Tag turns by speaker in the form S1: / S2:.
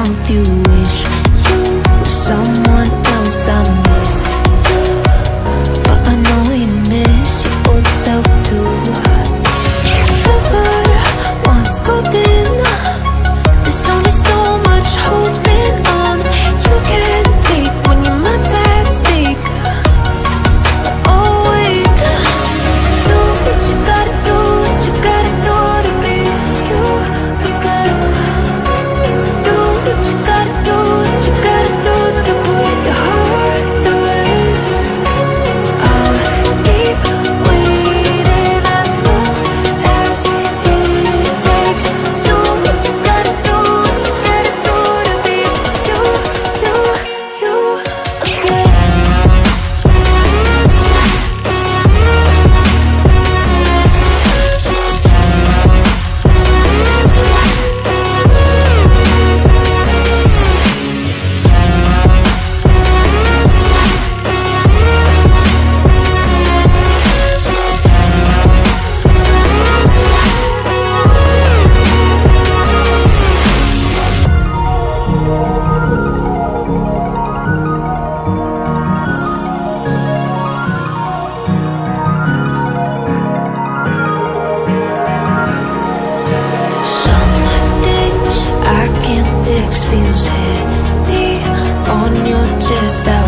S1: mouth you wish you were someone else. I miss you, but I know you miss your old self too. Silver once golden, there's only so much holding on. You can't take when your mind's at stake. Oh wait, do what you gotta do, what you gotta do to be you again. Do what you gotta do, what you gotta do to put your heart to rest. I'll keep waiting as long as it takes. Do what you gotta do, what you gotta do to be you again. Some things I can't fix feels heavy on your chest.